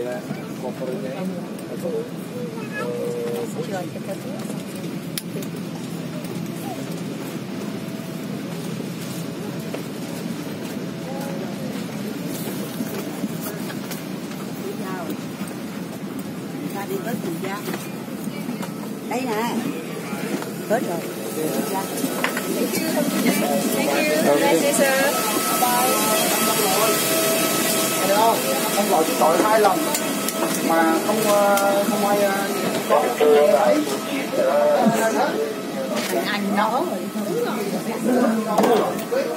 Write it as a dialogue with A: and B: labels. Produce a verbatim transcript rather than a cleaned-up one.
A: ya covernya itu
B: ta đi tới Tiền Giang đây nè tới rồi. Thank you. Thank you, sir. Bye.
A: Thấy không? Ông gọi chúng tôi hai lần mà không không ai có cái
B: anh nói rồi.